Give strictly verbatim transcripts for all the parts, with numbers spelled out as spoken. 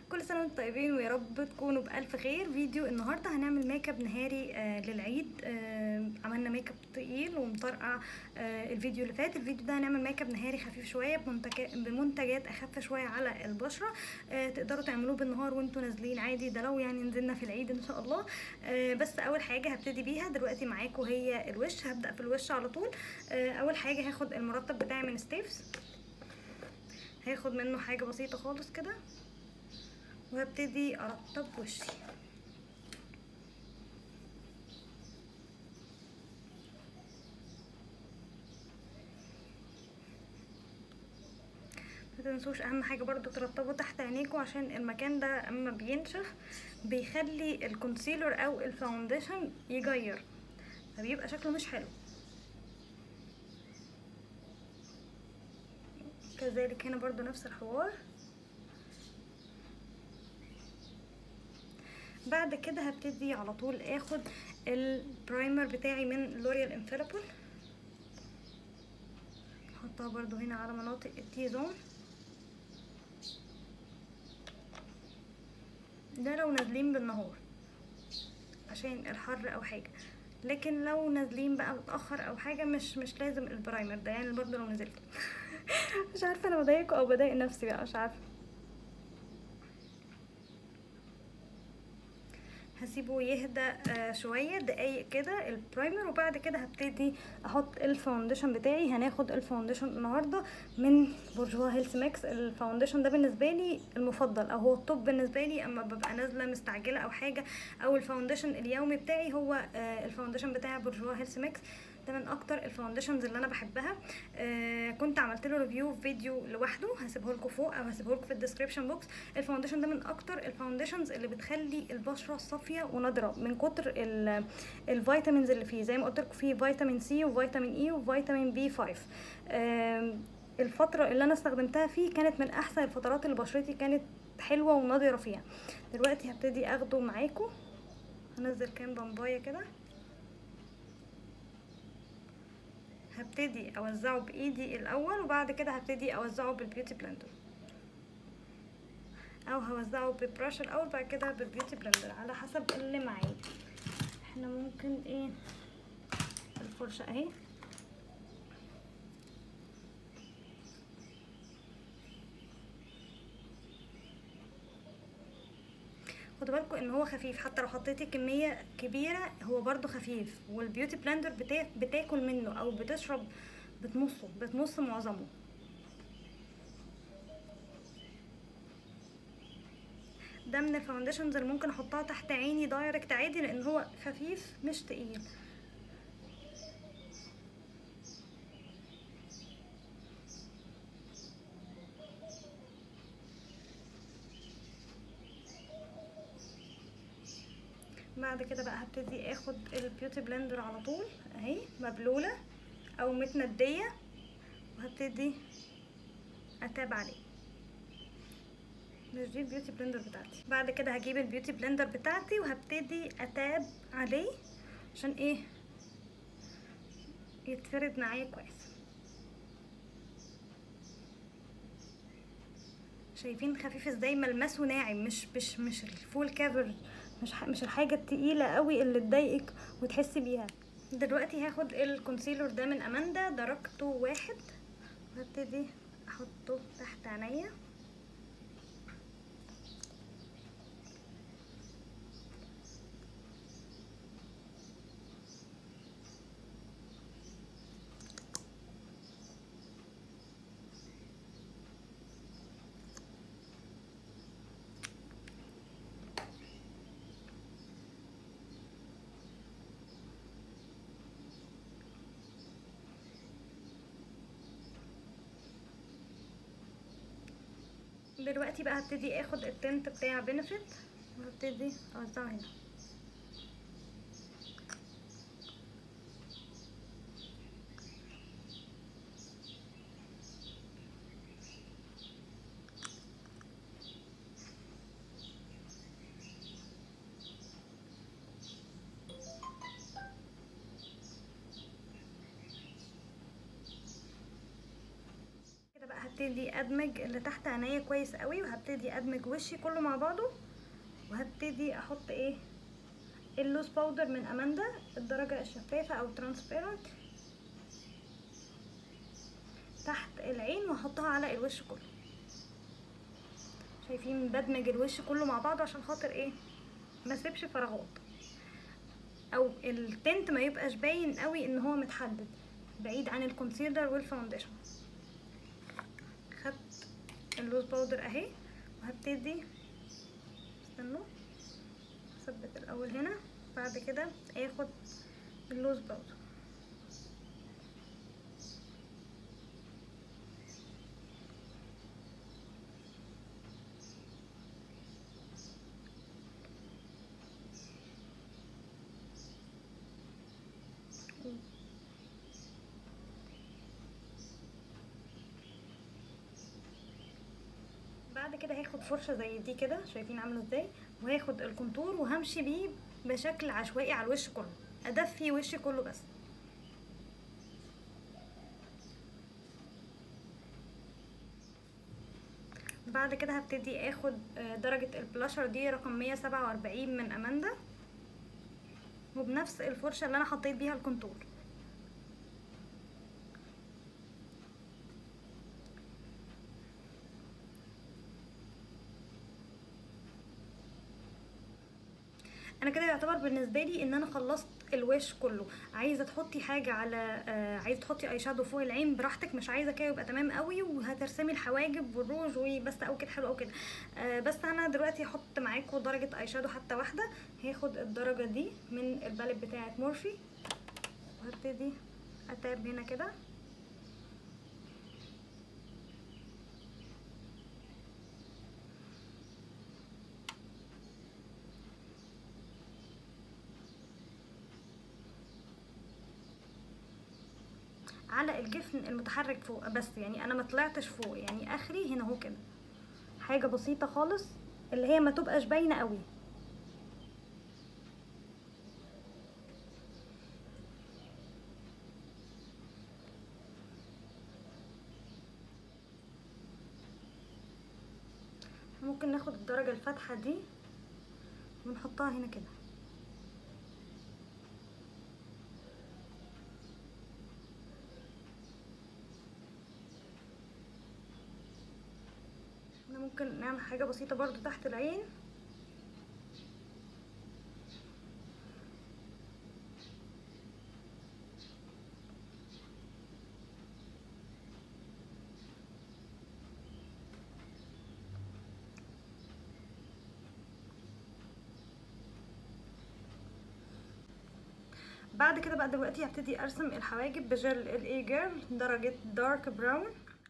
كل سنه وانتم طيبين ويا رب تكونوا بالف خير. فيديو النهارده هنعمل ميك اب نهاري آه للعيد. آه عملنا ميك اب تقيل ومطرقع آه الفيديو اللي فات. الفيديو ده هنعمل ميك اب نهاري خفيف شويه بمنتجات بمنتجات اخف شويه على البشره. آه تقدروا تعملوه بالنهار وانتوا نازلين عادي، ده لو يعني نزلنا في العيد ان شاء الله. آه بس اول حاجه هبتدي بيها دلوقتي معاكم هي الوش. هبدا في الوش على طول. آه اول حاجه هاخد المرطب بتاعي من ستيفز، هاخد منه حاجه بسيطه خالص كده وهبتدي ارطب وشي. ما تنسوش اهم حاجه برضو ترطبوا تحت عينيكوا، عشان المكان ده اما بينشف بيخلي الكونسيلر او الفاونديشن يجير فبيبقى شكله مش حلو. كذلك هنا برضو نفس الحوار. بعد كده هبتدي على طول اخد البرايمر بتاعي من لوريال انفاليبل، احطها برضو هنا على مناطق التي زون. ده لو نازلين بالنهار عشان الحر او حاجه، لكن لو نازلين بقى متاخر او حاجه مش مش لازم البرايمر ده، يعني برضو لو نزلت مش عارفه انا بضايقكم او بضايق نفسي بقى، مش عارفه. هسيبه يهدى آه شويه دقايق كده البرايمر، وبعد كده هبتدي احط الفاونديشن بتاعي. هناخد الفاونديشن النهارده من بورجوا هيلث ماكس. الفاونديشن ده بالنسبه لي المفضل، او هو التوب بالنسبه لي اما ببقى نازله مستعجله او حاجه، او الفاونديشن اليومي بتاعي هو آه الفاونديشن بتاع بورجوا هيلث ماكس. ده من اكتر الفاونديشنز اللي انا بحبها. آه كنت عملت له ريفيو في فيديو لوحده، هسيبه لكم فوق او هسيبه لكم في الديسكريبشن بوكس. الفاونديشن ده من اكتر الفاونديشنز اللي بتخلي البشره صافيه ونضره من كتر الفيتامينز اللي فيه. زي ما قلت لكم فيه فيتامين سي وفيتامين اي وفيتامين بي خمسة. آه الفتره اللي انا استخدمتها فيه كانت من احسن الفترات اللي بشرتي كانت حلوه ونضره فيها. دلوقتي هبتدي اخده معاكم، هنزل كام بمبايه كده، هبتدي اوزعه بايدي الاول وبعد كده هبتدي اوزعه بالبيوتي بلندر، او هوزعه ببراش الاول بعد كده بالبيوتي بلندر على حسب اللي معايا. احنا ممكن ايه الفرشه اهي، خدوا بالكم ان هو خفيف، حتى لو حطيتي كميه كبيره هو برضو خفيف، والبيوتي بلندر بتا... بتاكل منه او بتشرب بتمصه بتمص معظمه. ده من الفاونديشنز اللي ممكن احطها تحت عيني دايركت عادي لان هو خفيف مش تقيل. بعد كده بقى هبتدي اخد البيوتي بلندر على طول اهي مبلوله او متنديه، وهبتدي اتاب عليه. مش دي البيوتي بلندر بتاعتي. بعد كده هجيب البيوتي بلندر بتاعتي وهبتدي اتاب عليه عشان ايه يتفرد معايا كويس. شايفين خفيف ازاي؟ ملمسه ناعم، مش مش مش الفول كافر، مش مش الحاجه التقيله قوي اللي تضايقك وتحسي بيها. دلوقتي هاخد الكونسيلر ده من اماندا درجته واحد وهبتدي احطه تحت عينيا. دلوقتي بقى هبتدي اخد التنت بتاع بنفيت وهبتدي اوزعه هنا. هبتدي ادمج اللي تحت عينيا كويس قوي، وهبتدي ادمج وشي كله مع بعضه، وهبتدي احط ايه اللوز باودر من اماندا الدرجة الشفافة او ترانسبيرنت تحت العين، واحطها على الوش كله. شايفين بدمج الوش كله مع بعضه عشان خاطر ايه ما سيبش فراغات، او التنت ما يبقاش باين قوي ان هو متحدد بعيد عن الكونسيلر والفاونديشن. خدت اللوز باودر اهي، وهبتدي استنوا اثبت الاول هنا، بعد كده اخد اللوز باودر بعد كده هاخد فرشة زي دي كده، شايفين عاملة ازاي، وهاخد الكونتور وهمشي بيه بشكل عشوائي على الوش كله، ادفي وشي كله بس. بعد كده هبتدي اخد درجة البلاشر دي رقم مية سبعة واربعين من اماندا، وبنفس الفرشة اللي انا حطيت بيها الكونتور. انا كده يعتبر بالنسبه لي ان انا خلصت الوش كله. عايزه تحطي حاجه على آه عايزه تحطي اي شادو فوق العين براحتك، مش عايزه كده يبقى تمام قوي وهترسمي الحواجب والروج وبس او كده حلو او كده. آه بس انا دلوقتي هحط معاكم درجه اي شادو حتى واحده. هاخد الدرجه دي من الباليت بتاعه مورفي، وهبتدي اتاب هنا كده، على الجفن المتحرك فوق بس، يعني انا ما طلعتش فوق، يعني اخري هنا اهو كده، حاجه بسيطه خالص اللي هي ما تبقاش باينه قوي. ممكن ناخد الدرجه الفاتحه دي ونحطها هنا كده. ممكن نعمل حاجة بسيطة برضو تحت العين، بعد كده بقى دلوقتي هبتدي ارسم الحواجب بجل الاي جيرل درجة دارك براون.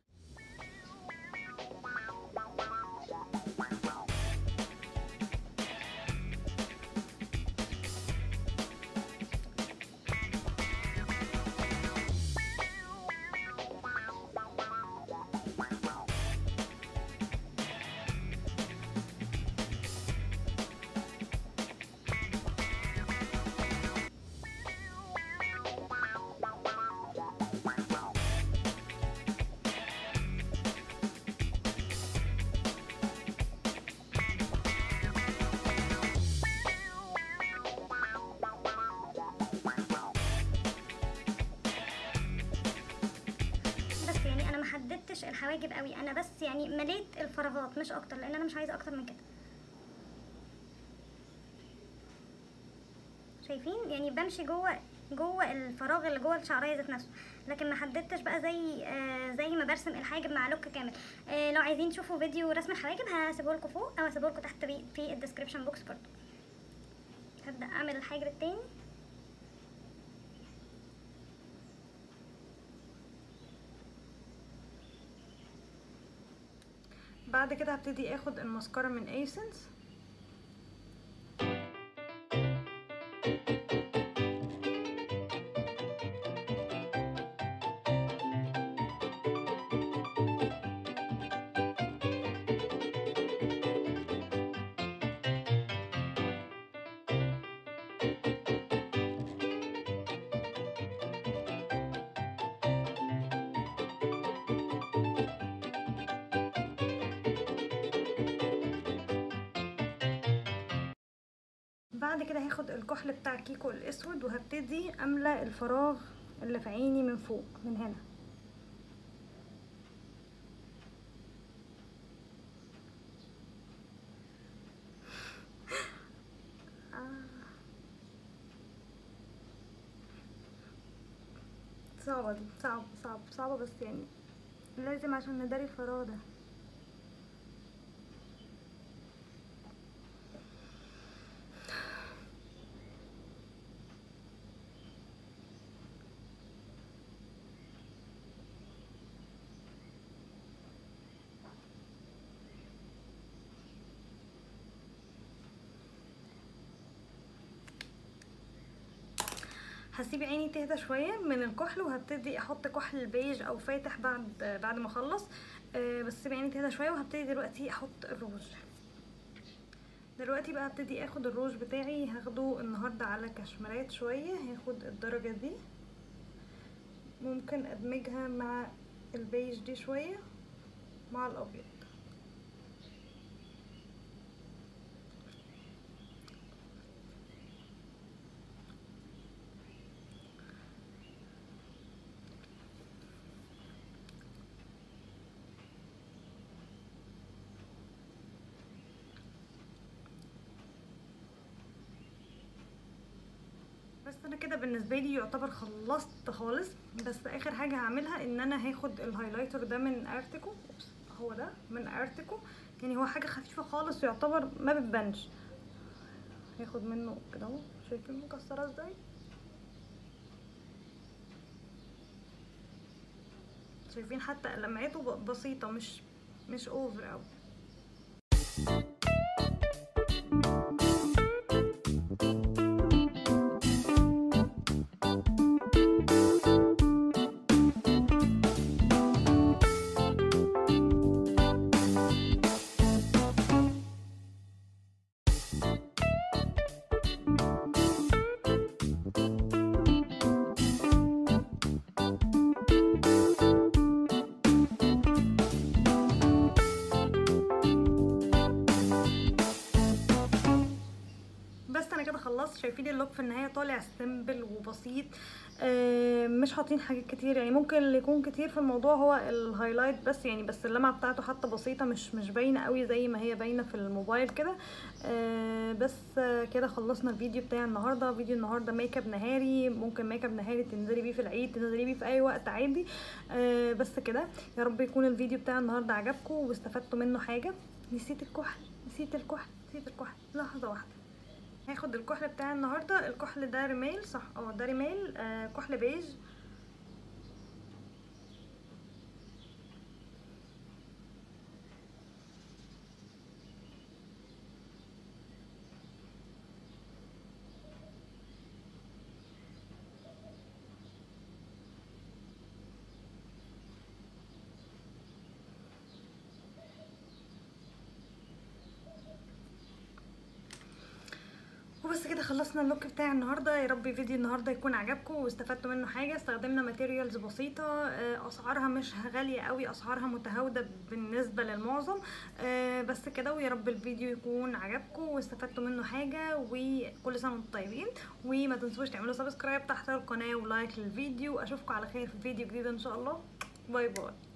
محددتش الحواجب قوي، انا بس يعني مليت الفراغات مش اكتر، لان انا مش عايزه اكتر من كده. شايفين يعني بمشي جوه جوه الفراغ اللي جوه الشعريه ذات نفسه، لكن ما حددتش بقى زي آه زي ما برسم الحاجب مع لوك كامل. آه لو عايزين تشوفوا فيديو رسم الحواجب هسيبه لكم فوق او هسيبه لكم تحت في الديسكريبشن بوكس برضو. هبدا اعمل الحاجب التاني. بعد كده هبتدي اخد الماسكارا من ايسنس، بعد كده هاخد الكحل بتاع كيكو الاسود وهبتدي املى الفراغ اللي في عيني من فوق من هنا. صعبة دي، صعب صعب صعبة، بس يعني لازم عشان نداري الفراغ ده. هسيب عيني تهدى شويه من الكحل وهبتدي احط كحل بيج او فاتح بعد بعد ما اخلص. أه بس سيب عيني تهدى شويه وهبتدي دلوقتي احط الروج. دلوقتي بقى هبتدي اخد الروج بتاعي، هاخده النهارده على كشمرات شويه، هاخد الدرجه دي، ممكن ادمجها مع البيج دي شويه مع الابيض. بس انا كده بالنسبه لي يعتبر خلصت خالص. بس اخر حاجه هعملها ان انا هاخد الهايلايتر ده من ارتكو، هو ده من ارتكو، يعني هو حاجه خفيفه خالص يعتبر ما بتبانش. هاخد منه كده اهو، شايفين مكسره ازاي؟ شايفين حتى لمعته بسيطه، مش مش اوفر اوي. بس انا كده خلصت. شايفين اللوك في النهايه طالع سيمبل وبسيط، آه مش حاطين حاجات كتير، يعني ممكن اللي يكون كتير في الموضوع هو الهايلايت بس، يعني بس اللمعه بتاعته حتى بسيطه، مش مش باينه قوي زي ما هي باينه في الموبايل كده. آه بس آه كده خلصنا الفيديو بتاع النهارده. فيديو النهارده ميك اب نهاري، ممكن ميك اب نهاري تنزلي بيه في العيد، تنزلي بيه في اي وقت عادي. آه بس كده، يا رب يكون الفيديو بتاع النهارده عجبكم واستفدتوا منه حاجه. نسيت الكحل، نسيت الكحل، نسيت الكحل، لحظه واحده. هاخد الكحل بتاع النهارده، الكحل ده ريميل صح؟ اه ده ريميل، آه كحل بيج. وبس كده خلصنا اللوك بتاع النهارده. يا رب فيديو النهارده يكون عجبكم واستفدتوا منه حاجه. استخدمنا ماتيريالز بسيطه، اسعارها مش غاليه قوي، اسعارها متهاوده بالنسبه للمعظم. بس كده، ويا رب الفيديو يكون عجبكم واستفدتوا منه حاجه، وكل سنه وانتم طيبين. وما تنسوش تعملوا سبسكرايب تحت القناه ولايك للفيديو. اشوفكم على خير في فيديو جديد ان شاء الله. باي باي.